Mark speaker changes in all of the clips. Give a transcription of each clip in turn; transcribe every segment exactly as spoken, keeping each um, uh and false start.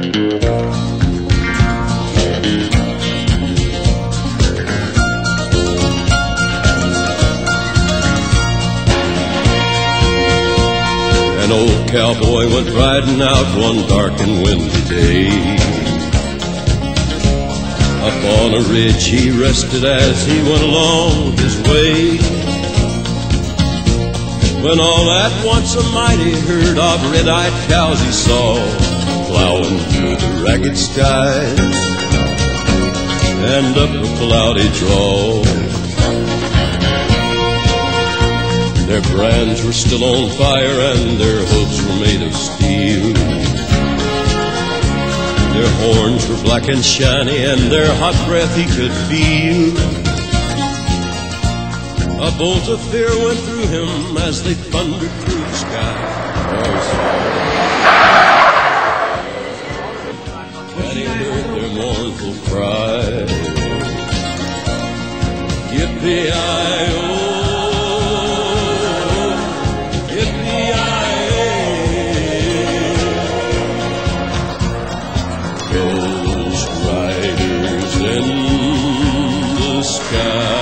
Speaker 1: An old cowboy went riding out one dark and windy day. Up on a ridge he rested as he went along his way, when all at once a mighty herd of red-eyed cows he saw plowing through the ragged skies and up a cloudy draw. Their brands were still on fire and their hooves were made of steel. Their horns were black and shiny and their hot breath he could feel. A bolt of fear went through him as they thundered through the sky. And he heard their mournful cry, Yippee-I-O. Ghost riders in the sky.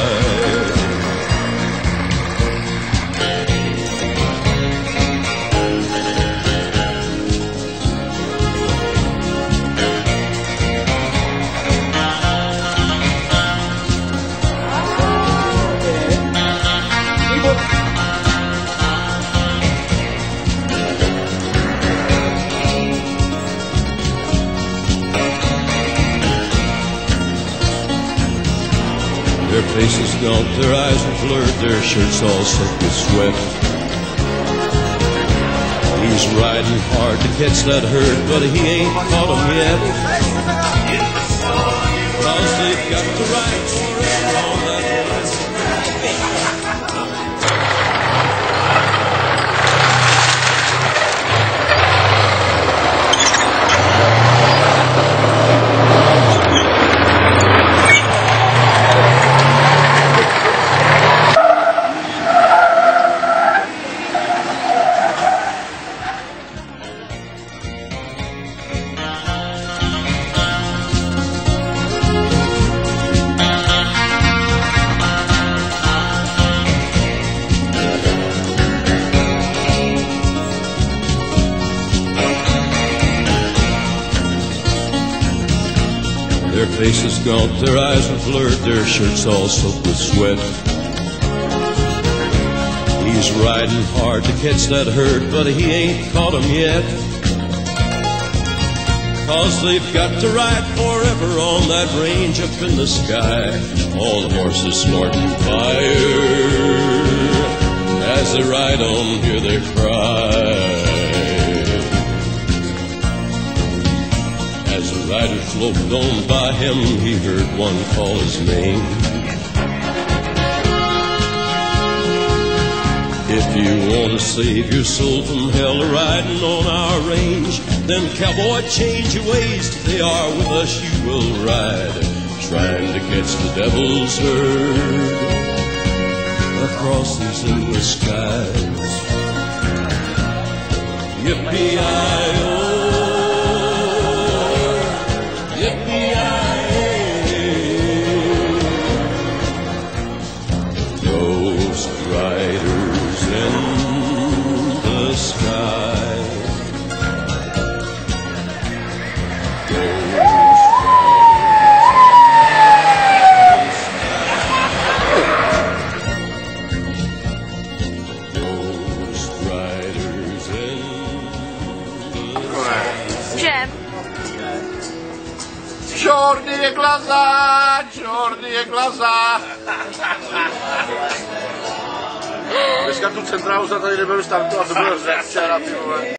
Speaker 1: Their faces gaunt, their eyes were blurred, their shirts all soaked with sweat. He's riding hard to catch that herd, but he ain't caught 'em yet. 'Cause they've got to ride forever on that line. Their faces gaunt, their eyes were blurred, their shirts all soaked with sweat. He's riding hard to catch that herd, but he ain't caught 'em yet. 'Cause they've got to ride forever on that range up in the sky. All the horses snorting fire as they ride on, hear their cry. As the rider sloped on by him, he heard one call his name. If you want to save your soul from hell riding on our range, then cowboy, change your ways. They are with us, you will ride, trying to catch the devil's herd across these endless skies. Yippee-I-O. Ghost riders in the sky. Ghost riders in the sky.
Speaker 2: Jeb.
Speaker 3: Чорні глаза, чорні глаза. Dneska tu centrálu za tady nebyl startu a to bylo řečera, ty vole.